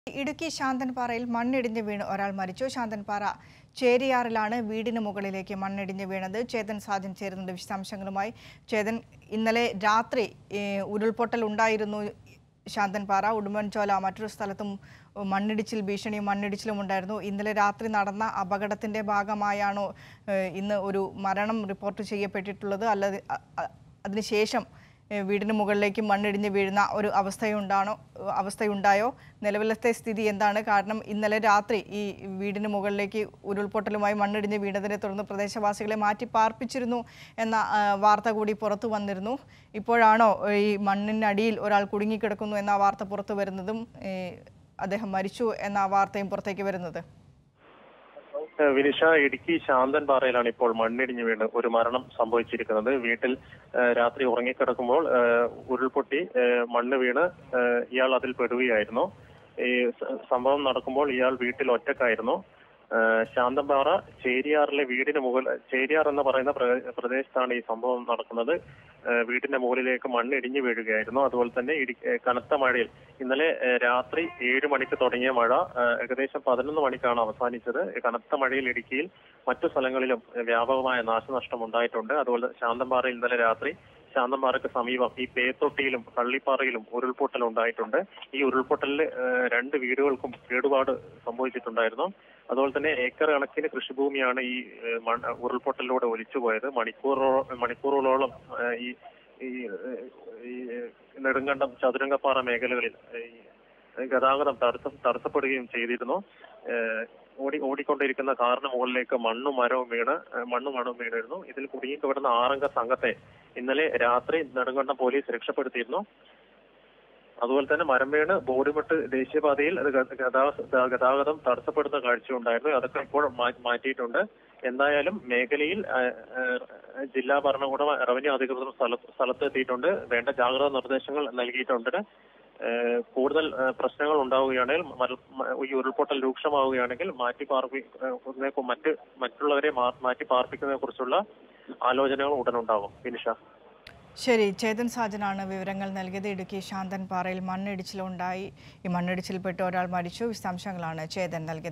ഇടുക്കി ശാന്തൻപാറയിൽ മണ്ണിടിഞ്ഞ് വീണ് ഒരാൾ മരിച്ചു. ശാന്തൻപാറ ചേരിയാറിലാണ് വീടിന് മുകളിലേക്ക് മണ്ണിടിഞ്ഞ് വീണത്. ചേതൻ സാജൻ ചേരുന്നുണ്ട് വിശദാംശങ്ങളുമായി. ചേതൻ, ഇന്നലെ രാത്രി ഉരുൾപൊട്ടൽ ഉണ്ടായിരുന്നു. ശാന്തൻപാറ, ഉടുമ്പൻചോല മറ്റൊരു സ്ഥലത്തും മണ്ണിടിച്ചിൽ ഭീഷണിയും മണ്ണിടിച്ചിലും ഉണ്ടായിരുന്നു. ഇന്നലെ രാത്രി നടന്ന അപകടത്തിന്റെ ഭാഗമായാണോ ഇന്ന് ഒരു മരണം റിപ്പോർട്ട് ചെയ്യപ്പെട്ടിട്ടുള്ളത്? അല്ലാതെ അതിനുശേഷം വീടിന് മുകളിലേക്ക് മണ്ണിടിഞ്ഞ് വീഴുന്ന ഒരു അവസ്ഥയുണ്ടായോ? നിലവിലത്തെ സ്ഥിതി എന്താണ്? കാരണം ഇന്നലെ രാത്രി ഈ വീടിന് മുകളിലേക്ക് ഉരുൾപൊട്ടലുമായി മണ്ണിടിഞ്ഞ് വീണതിനെ തുടർന്ന് പ്രദേശവാസികളെ മാറ്റി പാർപ്പിച്ചിരുന്നു എന്ന വാർത്ത കൂടി പുറത്തു വന്നിരുന്നു. ഇപ്പോഴാണോ ഈ മണ്ണിനടിയിൽ ഒരാൾ കുടുങ്ങിക്കിടക്കുന്നു എന്ന വാർത്ത പുറത്തു വരുന്നതും അദ്ദേഹം മരിച്ചു എന്ന വാർത്തയും പുറത്തേക്ക് വരുന്നത്? വിനിഷ, ഇടുക്കി ശാന്തൻപാറയിലാണ് ഇപ്പോൾ മണ്ണിടിഞ്ഞ് വീണ് ഒരു മരണം സംഭവിച്ചിരിക്കുന്നത്. വീട്ടിൽ രാത്രി ഉറങ്ങിക്കിടക്കുമ്പോൾ ഉരുൾപൊട്ടി മണ്ണ് വീണ് ഇയാൾ അതിൽ പെടുകയായിരുന്നു. ഈ സംഭവം നടക്കുമ്പോൾ ഇയാൾ വീട്ടിൽ ഒറ്റക്കായിരുന്നു. ശാന്തൻപാറ ചേരിയാറിലെ വീടിന് ചേരിയാർ എന്ന് പറയുന്ന പ്രദേശത്താണ് ഈ സംഭവം നടക്കുന്നത്. വീടിന്റെ മുകളിലേക്ക് മണ്ണിടിഞ്ഞു വീഴുകയായിരുന്നു. അതുപോലെ തന്നെ കനത്ത മഴയിൽ ഇന്നലെ രാത്രി 7 മണിക്ക് തുടങ്ങിയ മഴ ഏകദേശം 11 മണിക്കാണ് അവസാനിച്ചത്. കനത്ത മഴയിൽ ഇടുക്കിയിൽ മറ്റു സ്ഥലങ്ങളിലും വ്യാപകമായ നാശനഷ്ടം ഉണ്ടായിട്ടുണ്ട്. അതുപോലെ ശാന്തൻപാറയിൽ ഇന്നലെ രാത്രി ശാന്തൻപാറയ്ക്ക് സമീപം ഈ പേത്തൊട്ടിയിലും കള്ളിപ്പാറയിലും ഉരുൾപൊട്ടൽ ഉണ്ടായിട്ടുണ്ട്. ഈ ഉരുൾപൊട്ടലിൽ 2 വീടുകൾക്കും കേടുപാട് സംഭവിച്ചിട്ടുണ്ടായിരുന്നു. അതുപോലെ തന്നെ ഏക്കർ കണക്കിന് കൃഷിഭൂമിയാണ് ഈ ഉരുൾപൊട്ടലിലൂടെ ഒലിച്ചുപോയത്. മണിക്കൂറുകളോളം ഈ നെടുങ്കണ്ടം ചതുരംഗപ്പാറ മേഖലകളിൽ ഗതാഗതം തടസ്സപ്പെടുകയും ചെയ്തിരുന്നു. ഓടിക്കൊണ്ടിരിക്കുന്ന കാറിന് മുകളിലേക്ക് മണ്ണും മരവും വീണിരുന്നു. ഇതിൽ കുടുങ്ങിക്കിടന്ന 6 അംഗ സംഘത്തെ ഇന്നലെ രാത്രി നെടുങ്കണ്ടം പോലീസ് രക്ഷപ്പെടുത്തിയിരുന്നു. അതുപോലെ തന്നെ മരം വീണ് ബോഡിമെട്ട് ദേശീയപാതയിൽ ഗതാഗതം തടസ്സപ്പെടുന്ന കാഴ്ചയുണ്ടായിരുന്നു. അതൊക്കെ ഇപ്പോൾ മാറ്റിയിട്ടുണ്ട്. എന്തായാലും മേഖലയിൽ ജില്ലാ ഭരണകൂടം, റവന്യൂ അധികൃതർ സ്ഥലത്തെത്തിയിട്ടുണ്ട്. വേണ്ട ജാഗ്രതാ നിർദ്ദേശങ്ങൾ നൽകിയിട്ടുണ്ട്. കൂടുതൽ പ്രശ്നങ്ങൾ ഉണ്ടാവുകയാണെങ്കിൽ, ഈ ഉരുൾപൊട്ടൽ രൂക്ഷമാവുകയാണെങ്കിൽ മറ്റുള്ളവരെ മാറ്റി പാർപ്പിക്കുന്നതിനെ കുറിച്ചുള്ള ആലോചനകൾ ഉടനുണ്ടാകും. വിനിഷ, ശരി. ചേതൻ സാജനാണ് വിവരങ്ങൾ നൽകിയത്. ഇടുക്കി ശാന്തൻപാറയിൽ മണ്ണിടിച്ചിലുണ്ടായി. ഈ മണ്ണിടിച്ചിൽപ്പെട്ട് ഒരാൾ മരിച്ചു. വിശദാംശങ്ങളാണ് ചേതൻ നൽകിയത്.